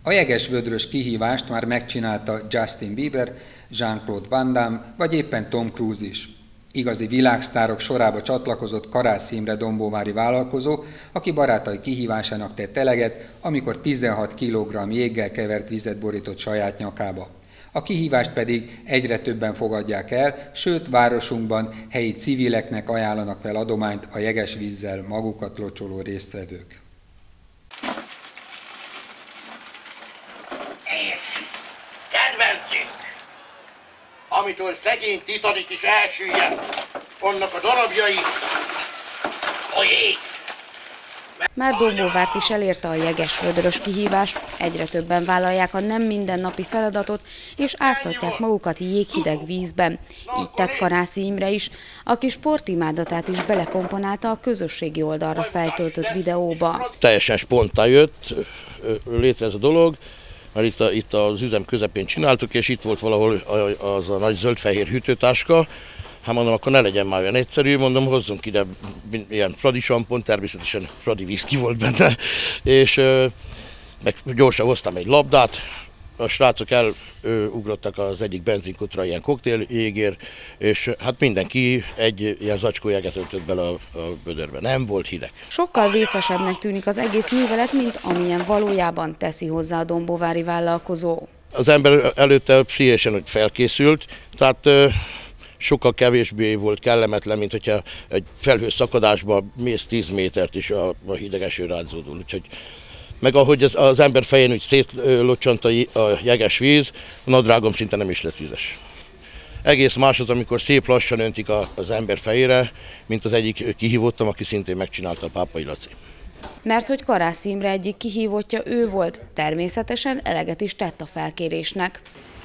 A jeges-vödrös kihívást már megcsinálta Justin Bieber, Jean-Claude Van Damme vagy éppen Tom Cruise is. Igazi világsztárok sorába csatlakozott Karász Imre dombóvári vállalkozó, aki barátai kihívásának tett eleget, amikor 16 kg jéggel kevert vizet borított saját nyakába. A kihívást pedig egyre többen fogadják el, sőt városunkban helyi civileknek ajánlanak fel adományt a jeges vízzel magukat locsoló résztvevők. Kedvencünk, amitől szegény Titanic is elsüllyedt, annak a darabjai a jég. Már Dombóvárt is elérte a jeges-vödrös kihívás, egyre többen vállalják a nem mindennapi feladatot, és áztatják magukat jéghideg vízben. Így tett Karászi Imre is, aki sportimádatát is belekomponálta a közösségi oldalra feltöltött videóba. Teljesen spontán jött létre ez a dolog, mert itt az üzem közepén csináltuk, és itt volt valahol az a nagy zöld-fehér hűtőtáska. Hát mondom, akkor ne legyen már olyan egyszerű, mondom, hozzunk ide ilyen fradi sampont, természetesen fradi viszki volt benne, és meg gyorsan hoztam egy labdát, a srácok elugrottak az egyik benzinkutra ilyen koktéljégért, és hát mindenki egy ilyen zacskó jeget öntött bele a vödörbe. Nem volt hideg. Sokkal vészesebbnek tűnik az egész művelet, mint amilyen valójában, teszi hozzá a dombóvári vállalkozó. Az ember előtte pszichésen felkészült, tehát sokkal kevésbé volt kellemetlen, mint hogyha egy felhőszakadásba mész 10 métert is a hideg eső rázódul. Úgyhogy, meg ahogy az ember fején úgy szétlocsant a jeges víz, a nadrágom szinte nem is lett vizes. Egész más az, amikor szép lassan öntik az ember fejére, mint az egyik kihívottam, aki szintén megcsinálta, a Pápai Laci. Mert hogy Karászi Imre egyik kihívottja ő volt, természetesen eleget is tett a felkérésnek.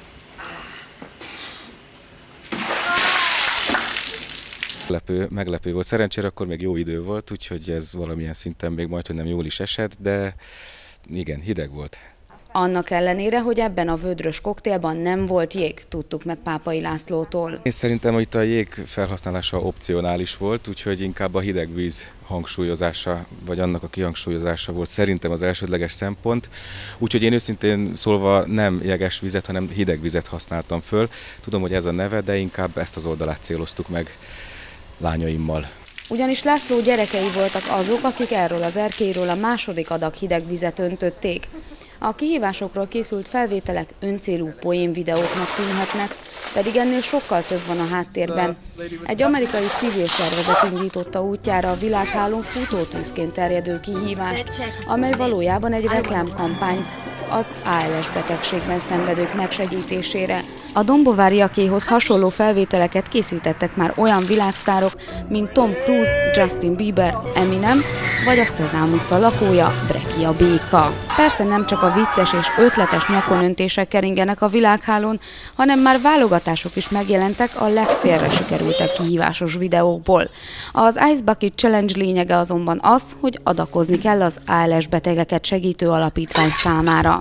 Meglepő volt. Szerencsére akkor még jó idő volt, úgyhogy ez valamilyen szinten még majdhogy nem jól is esett, de igen, hideg volt. Annak ellenére, hogy ebben a vödrös koktélban nem volt jég, tudtuk meg Pápai Lászlótól. Én szerintem, hogy itt a jég felhasználása opcionális volt, úgyhogy inkább a hideg víz hangsúlyozása, vagy annak a kihangsúlyozása volt szerintem az elsődleges szempont. Úgyhogy én őszintén szólva nem jeges vizet, hanem hideg vizet használtam föl. Tudom, hogy ez a neve, de inkább ezt az oldalát céloztuk meg lányaimmal. Ugyanis László gyerekei voltak azok, akik erről az erkélyről a második adag hideg vizet öntötték. A kihívásokról készült felvételek öncélú poénvideóknak tűnhetnek, pedig ennél sokkal több van a háttérben. Egy amerikai civil szervezet indította útjára a világhálón futótűzként terjedő kihívást, amely valójában egy reklámkampány az ALS betegségben szenvedők megsegítésére. A dombováriakéhoz hasonló felvételeket készítettek már olyan világsztárok, mint Tom Cruise, Justin Bieber, Eminem, vagy a Szezám utca lakója, Breki a béka. Persze nem csak a vicces és ötletes nyakonontések keringenek a világhálón, hanem már válogatások is megjelentek a legfélre sikerültebb kihívásos videókból. Az Ice Bucket Challenge lényege azonban az, hogy adakozni kell az ALS betegeket segítő alapítvány számára.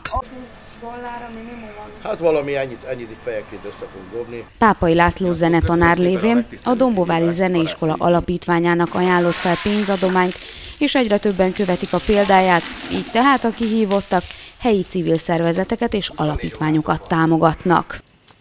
Hát valami ennyit itt fejenként össze fogunk dobni. Pápai László zenetanár lévén a Dombóvári Zeneiskola Alapítványának ajánlott fel pénzadományt, és egyre többen követik a példáját, így tehát a kihívottak helyi civil szervezeteket és alapítványokat támogatnak.